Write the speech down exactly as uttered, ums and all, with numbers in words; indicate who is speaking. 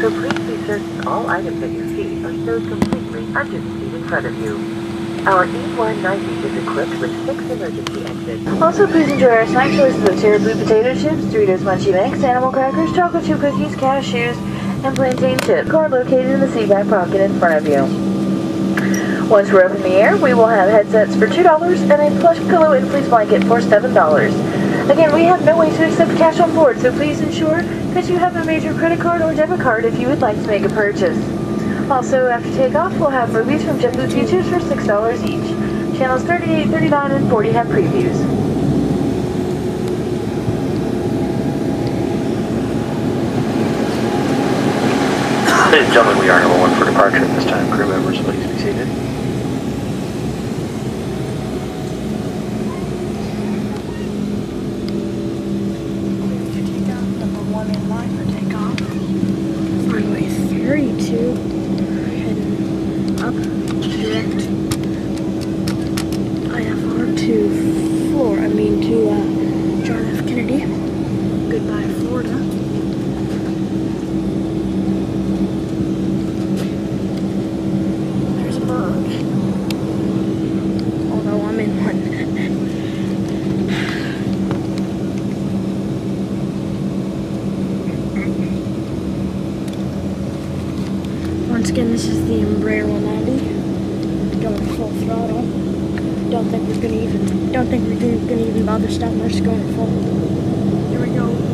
Speaker 1: So please be certain all items at your feet are stowed completely under the seat in front of you. Our E one ninety is equipped with six emergency exits. Also, please enjoy our snack choices of cherry blue potato chips, Doritos Munchie Mix, animal crackers, chocolate chip cookies, cashews, and plantain chips. Card located in the seat back pocket in front of you. Once we're up in the air, we will have headsets for two dollars and a plush pillow and fleece blanket for seven dollars. Again, we have no way to accept cash on board, so please ensure that you have a major credit card or debit card if you would like to make a purchase. Also, after takeoff, we'll have movies from JetBlue Futures for six dollars each. Channels thirty-eight, thirty-nine, and forty have previews.
Speaker 2: Ladies and gentlemen, we are number one for departure at this time. Crew members, please be seated.
Speaker 3: Runway thirty-two, heading up direct I F R to Florida, I mean to uh, John F. Kennedy. Goodbye, Florida. There's a bird, although I'm in one. Once again, this is the Embraer one ninety, going full throttle. Don't think we're gonna even, don't think we're gonna even bother stopping. We're just going full. Here we go.